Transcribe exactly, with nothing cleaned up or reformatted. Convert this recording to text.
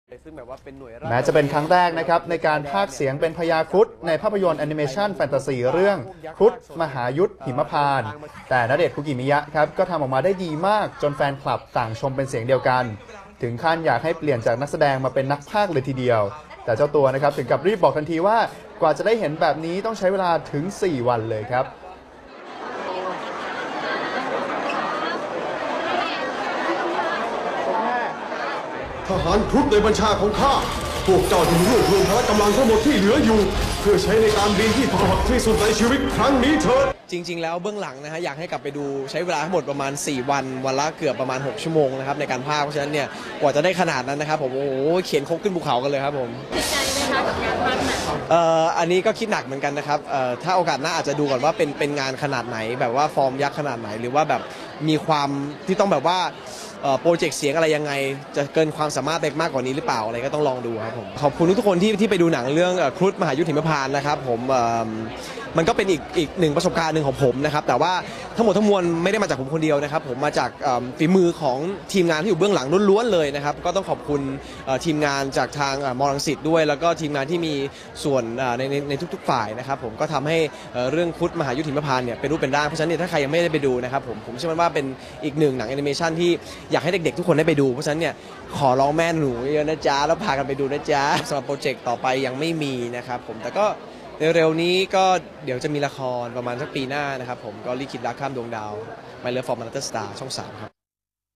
แม้จะเป็นครั้งแรกนะครับในการพากย์เสียงเป็นพญาครุฑในภาพยนตร์แอนิเมชันแฟนตาซีเรื่องครุฑมหายุทธหิมพานต์แต่ณเดชน์ คุกิมิยะครับก็ทำออกมาได้ดีมากจนแฟนคลับต่างชมเป็นเสียงเดียวกันถึงขั้นอยากให้เปลี่ยนจากนักแสดงมาเป็นนักพากย์เลยทีเดียวแต่เจ้าตัวนะครับถึงกับรีบบอกทันทีว่ากว่าจะได้เห็นแบบนี้ต้องใช้เวลาถึงสี่วันเลยครับทหารครุฑในบัญชาของข้าพวกเจ้าจึงรวบรวมพละกำลังทั้งหมดที่เหลืออยู่เพื่อใช้ในการบินที่ทรหดที่สุดในชีวิตครั้งนี้เถิดจริงๆแล้วเบื้องหลังนะฮะอยากให้กลับไปดูใช้เวลาทั้งหมดประมาณสี่วันวันละเกือบประมาณหกชั่วโมงนะครับในการพากย์เพราะฉะนั้นเนี่ยกว่าจะได้ขนาดนั้นนะครับผมโอ้โหเขียนคกขึ้นภูเขากันเลยครับผมติดใจไหมคะกับการพากย์หนังเอ่ออันนี้ก็คิดหนักเหมือนกันนะครับเอ่อถ้าโอกาสหน้าอาจจะดูก่อนว่าเป็นเป็นงานขนาดไหนแบบว่าฟอร์มยักษ์ขนาดไหนหรือว่าแบบมีความที่ต้องแบบว่าโปรเจกต์เสียงอะไรยังไงจะเกินความสามารถไปมากกว่านี้หรือเปล่าอะไรก็ต้องลองดูครับผมขอบคุณทุกคนที่ที่ไปดูหนังเรื่องครุฑมหายุทธหิมพานต์นะครับผมมันก็เป็นอีกอีกหนึ่งประสบการณ์หนึ่งของผมนะครับแต่ว่าทั้งหมดทั้งมวลไม่ได้มาจากผมคนเดียวนะครับผมมาจากฝีมือของทีมงานที่อยู่เบื้องหลังล้วนๆเลยนะครับก็ต้องขอบคุณทีมงานจากทางมอรังสิตด้วยแล้วก็ทีมงานที่มีส่วนในในในทุกๆฝ่ายนะครับผมก็ทำให้เรื่องครุฑมหายุทธหิมพานต์เนี่ยเป็นรูปเป็นร่างเพราะฉะนั้นถ้าใครยังไม่ได้ไปดูนะครับผมผมเชื่อว่าเป็นอีกหนึ่งหนังแอนิเมชันที่อยากให้เด็กๆทุกคนได้ไปดูเพราะฉะนั้นเนี่ยขอร้องแม่หนูเยอะนะจ๊ะแล้วพากันไปดูนะจ๊ะสำหรับโปรเจกต์ต่อไปยังไม่มีนะครับผมแต่ก็เร็วๆนี้ก็เดี๋ยวจะมีละครประมาณสักปีหน้านะครับผมก็ลิขิตรักข้ามดวงดาว My Love for Another Star ช่องสามครับ